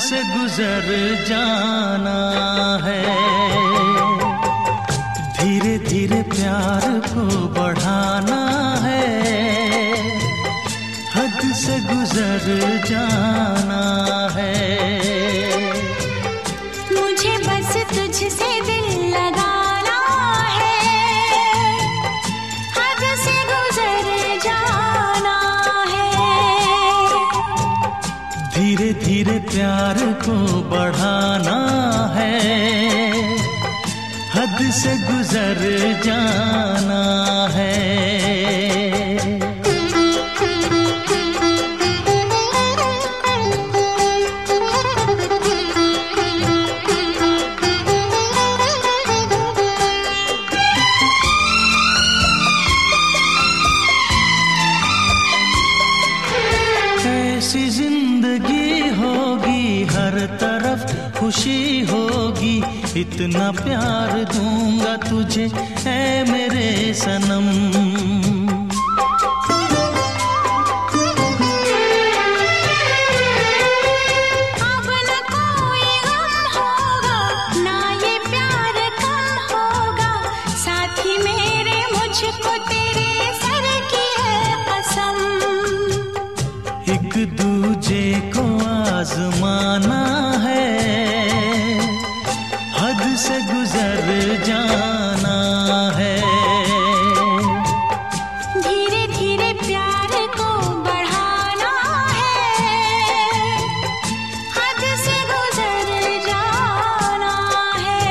से गुजर जाना है। धीरे धीरे प्यार को बढ़ाना है, हद से गुजर जाना है। मुझे बस तुझसे दिल लगाना है, हद से गुजर जाना है। धीरे धीरे प्यार को बढ़ाना है, हद से गुजर जाना है। ऐसी जिंदगी होगी, हर तरफ खुशी होगी, इतना प्यार दूंगा तुझे ऐ मेरे सनम। अब न कोई गम होगा, ना ये प्यार कम होगा, साथी मेरे मुझको तेरे सर की है कसम। एक दूजे को आजमाना है, हद से गुजर जाना है। धीरे धीरे प्यार को बढ़ाना है, हद से गुजर जाना है।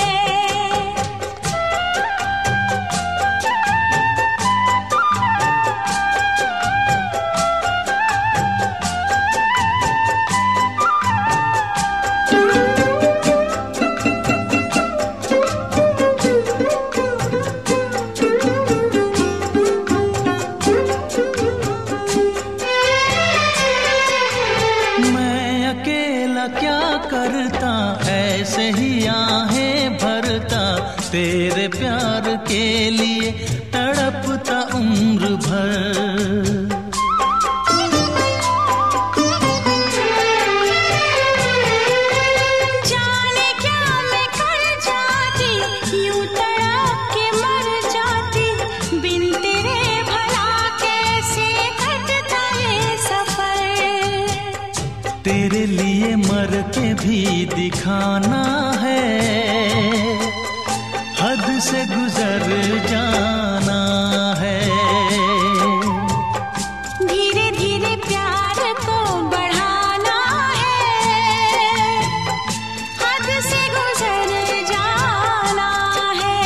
क्या करता ऐसे ही आहें भरता, तेरे प्यार के लिए तड़पता उम्र भर। जाने क्या मैं कर जाती, यूं तड़प के मर जाती, बिन तेरे भला कैसे कटता ये सफर। तेरे लिए मर के भी दिखाना है, हद से गुजर जाना है। धीरे धीरे प्यार को बढ़ाना है, हद से गुजर जाना है।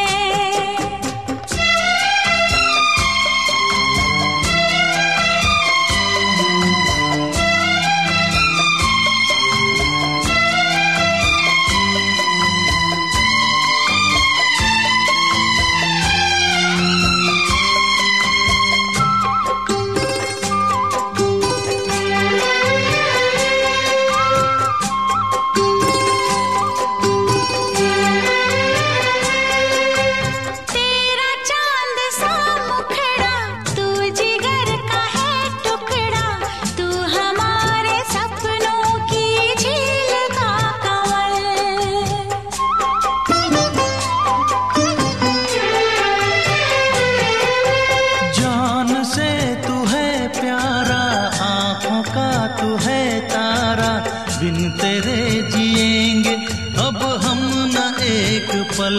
तू है तारा, बिन तेरे जिएंगे अब हम न एक पल।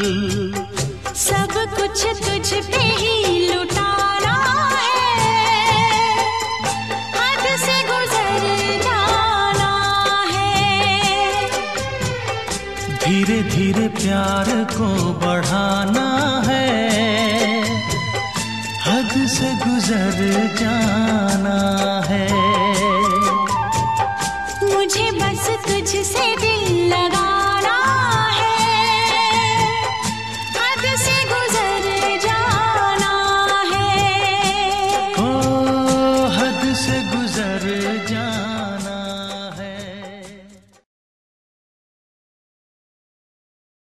सब कुछ तुझ पे ही लुटाना है, हद से गुजर जाना है। धीरे धीरे प्यार को बढ़ाना है, हद से गुजर जाना है। मुझे बस तुझसे दिल लगा